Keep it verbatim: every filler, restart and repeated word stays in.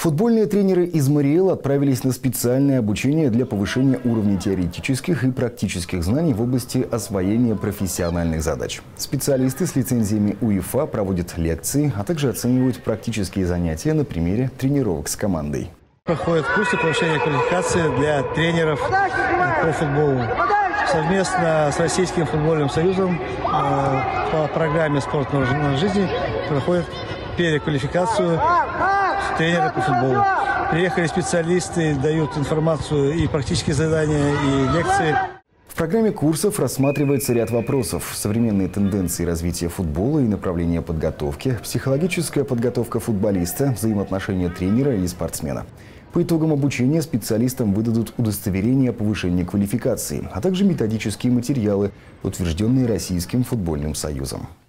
Футбольные тренеры из Мариэл отправились на специальное обучение для повышения уровня теоретических и практических знаний в области освоения профессиональных задач. Специалисты с лицензиями УЕФА проводят лекции, а также оценивают практические занятия на примере тренировок с командой. Проходят курсы повышения квалификации для тренеров по футболу. Совместно с Российским футбольным союзом по программе «Спорт на жизни» проходят переквалификацию тренера по футболу. Приехали специалисты, дают информацию и практические задания, и лекции. В программе курсов рассматривается ряд вопросов: современные тенденции развития футбола и направления подготовки, психологическая подготовка футболиста, взаимоотношения тренера и спортсмена. По итогам обучения специалистам выдадут удостоверение о повышении квалификации, а также методические материалы, утвержденные Российским футбольным союзом.